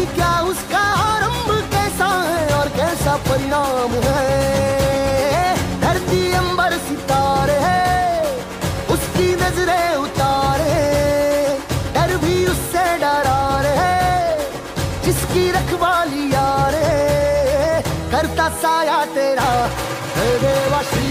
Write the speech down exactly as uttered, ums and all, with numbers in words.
क्या उसका आरंभ कैसा है और कैसा परिणाम है। धरती अंबर सितारे है, उसकी नजरें उतारे, डर भी उससे डरा रहे, जिसकी रखवाली यारे, करता साया तेरा है देवा श्री